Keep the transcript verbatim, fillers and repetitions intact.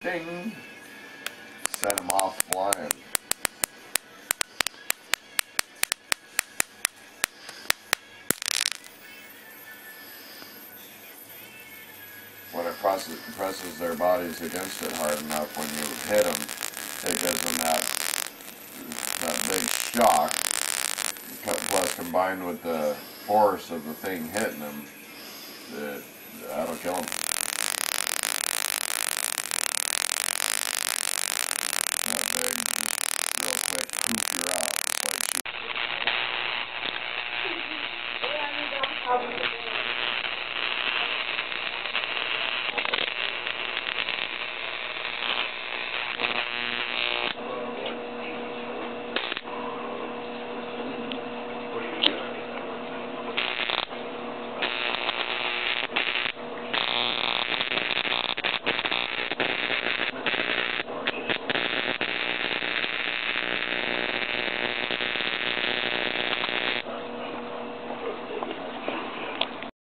Ding! Set them off flying. When it presses, presses their bodies against it hard enough, when you hit them, it gives them that, that big shock. Plus, combined with the force of the thing hitting them, it, that'll kill them.